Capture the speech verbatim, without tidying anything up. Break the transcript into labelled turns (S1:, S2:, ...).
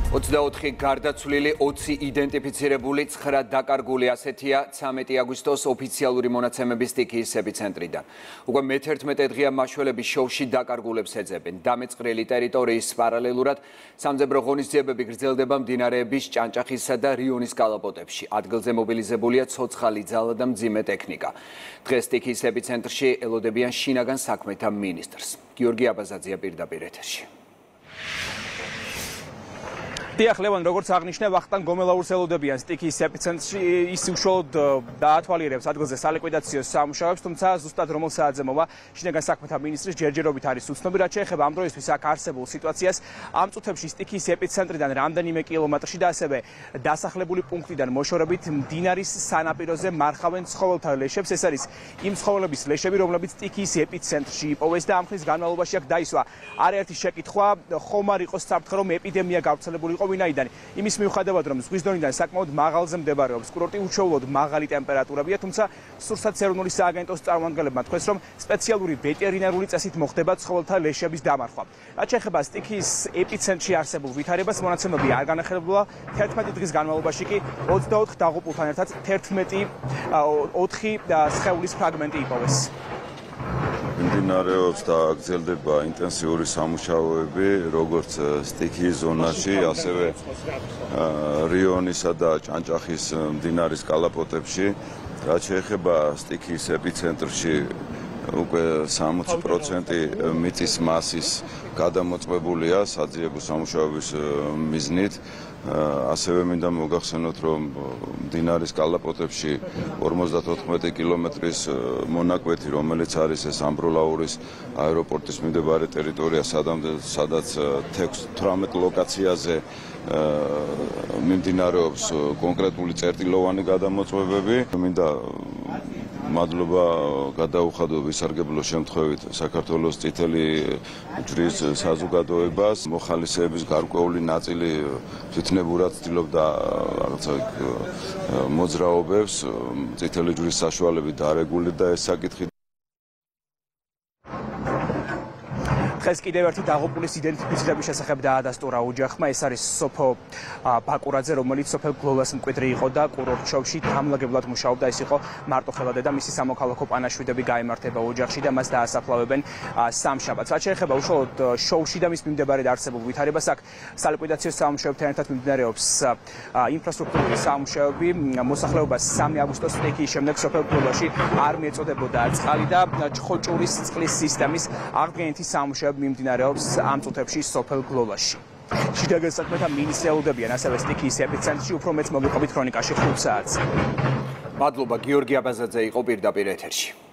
S1: ოცდაოთხი გარდაცვლილი, ოცი იდენტიფიცირებული, ცხრა დაკარგული ასეთია ცამეტი აგვისტოს ოფიციალური მონაცემების სტიქიის ეპიცენტრიდან. უკვე მეთერთმეტე დღეა მაშველები შოუში დაკარგულებს ეძებენ. დამეწყრელი ტერიტორიის პარალელურად სამძებრო ღონისძიებები გრძელდება მდინარეების ჭანჭახისა და რიონის კალაპოტებში. ადგილზე მობილიზებულია ცოცხალი ძალა და მძიმე ტექნიკა. დღეს სტიქიის ეპიცენტრში ელოდებიან შინაგან საქმეთა მინისტრს. გიორგი აბაზაძეა პირდაპირ ეთერში.
S2: დიახ, ლევან, როგორც აღნიშნე, ვახტანგ გომელაურს ელოდებიან სტიქიის ეპიცენტრში, ის უშუალოდ დაათვალიერებს ადგილზე სალიკვიდაციო სამუშაოებს, თუმცა ზუსტად რომელ საათზე მოვა შინაგან საქმეთა მინისტრის ჯერჯერობით არის უცნობი, რაც შეეხება ამ დროისთვის აქ არსებულ სიტუაციას. ამ წუთებში სტიქიის ეპიცენტრიდან რამდენიმე კილომეტრში და ასევე დასახლებული პუნქტიდან მოშორებით მდინარის სანაპიროზე მარხავენ ცხოველთა ლეშებს. ეს არის იმ ცხოველების ლეშები, რომლებიც სტიქიის ეპიცენტრში იპოვეს და ამ ხნის განმავლობაში აქ დაისვა არაერთი შეკითხვა, ხომ არ იყოს საფრთხე, რომ ეპიდემია გავრცელებული იყო ვინაიდან იმის მიუხედავად რომ ზღვის დონიდან საკმაოდ მაღალზე მდებარეობს კურორტი უჩვეულოდ მაღალი ტემპერატურებია, თუმცა სურსათს ეროვნული სააგენტოს წარმომადგენლებმა თქვეს, რომ სპეციალური ვეტერინარული წესით მოხდება ცხოველთა ლეშების დამარხვა. რაც შეეხება სტიქიის ეპიცენტრში არსებულ ვითარებას, მონაცემები არ განახლებულა. თერთმეტი დღის განმავლობაში კი ოცდაოთხ დაღუპულთან ერთად თერთმეტი ოთხი სხეულის ფრაგმენტი იპოვეს.
S3: მიმდინარეობს და გრძელდება ინტენსიური სამუშაოები როგორც სტიქიის ზონაში, ასევე რიონისა და ჭანჭახის მდინარის კალაპოტებში. რაც შეეხება სტიქიის ეპიცენტრში, უკვე სამოცი პროცენტი მიწის მასის გადამოწმებულია საძიებო სამუშაოების მიზნით. ასევე მინდა მოგახსენოთ, რომ მდინარის კალაპოტებში ორმოცდათოთხმეტი კილომეტრის მონაკვეთი, რომელიც არის ეს ამბროლაურის აეროპორტის მიმდებარე ტერიტორია, სადაც თერთმეტ ლოკაციაზე მიმდინარეობს კონკრეტული წერტილოვანი გადამოწმებები. მინდა მადლობა გადაუხადო ვისარგებლო შემთხვევით საქართველოს წითელი ჯვრის საზოგადოებას. მოხალისეების გარკვეული ნაწილი თვითნებურად ცდილობდა რაღაცა მოძრაობებს, წითელი ჯვრის საშუალებით დაარეგულირდა ეს საკითხი. დღეს კიდევ ერთი დაღუპულის იდენტიფიცირების შესახებ დაადასტურა ოჯახმა. ეს არის სოფო ბაკურაძე, რომელიც სოფელ გლოლას მკვიდრი იყო და კურორტ შოუში დამლაგებლად მუშაობდა. ეს იყო მარტოხელადე და მისი სამოქალაქო პანაშვიდები გაემართება ოჯახში და მას დაასაფლავებენ სამშაბათს. რაც შეეხება უშუალოდ შოუში და მის მიმდებარედ არსებულ ვითარებას, აქ სალიკვიდაციო სამუშაოებთან ერთად მიმდინარეობს ინფრასტრუქტურული სამუშაოები. მოსახლეობას სამი აგვისტოს სტიქიის შემდეგ სოფელ გლოლაში არ მიეწოდებოდა წყალი და ჩხოჭურის წყლის სისტემის აღდგენითი სამუშაოები მიმდინარეობს ამ წუთებში სოფელ გლოლაში. შინაგან საქმეთა მინისტრი ელოდებიან ასევე სტიქიის ეპიცენტრში. უფრო მეც მოგიყვებით ქრონიკაში ხუთ საათზე.
S1: მადლობა, გიორგი აბაზაძე იყო პირდაპირ ეთერში.